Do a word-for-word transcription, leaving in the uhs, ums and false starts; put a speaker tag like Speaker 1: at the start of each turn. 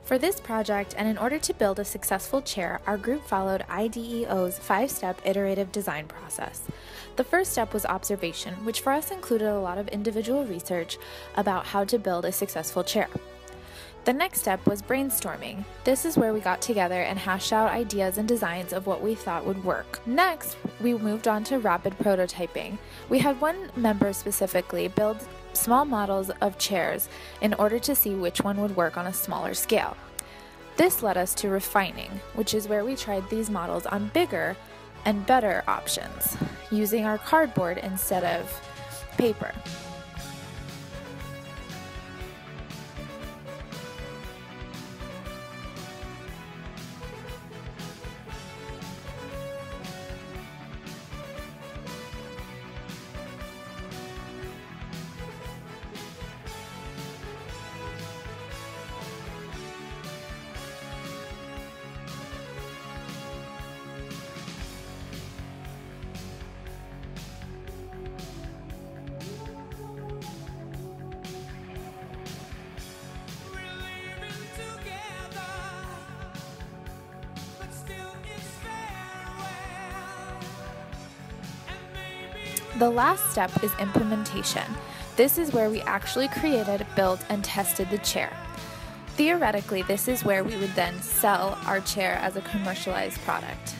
Speaker 1: For this project, and in order to build a successful chair, our group followed I D E O's five-step iterative design process. The first step was observation, which for us included a lot of individual research about how to build a successful chair. The next step was brainstorming. This is where we got together and hashed out ideas and designs of what we thought would work. Next, we moved on to rapid prototyping. We had one member specifically build small models of chairs in order to see which one would work on a smaller scale. This led us to refining, which is where we tried these models on bigger and better options, using our cardboard instead of paper. The last step is implementation. This is where we actually created, built, and tested the chair. Theoretically, this is where we would then sell our chair as a commercialized product.